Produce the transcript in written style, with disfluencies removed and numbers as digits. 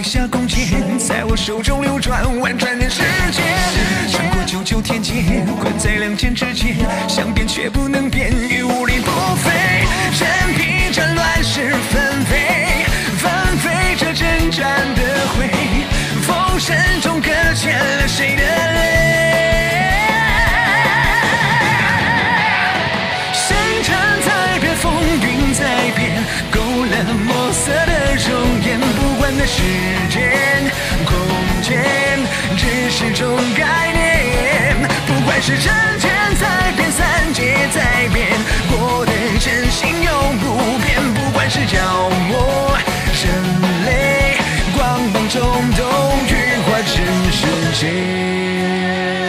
挥下弓箭，在我手中流转，婉转的世界。穿过99天劫，困在两剑之间，想变却不能变，与无力不飞。任凭这乱世纷飞，纷飞着征战的灰，风声中搁浅了谁的泪？星辰在变，风云在变，勾勒墨色的容颜，不管那时间、空间，只是种概念。不管是人间在变，三界在变，我的真心永不变。不管是角落、人类，光芒中都羽化成世界。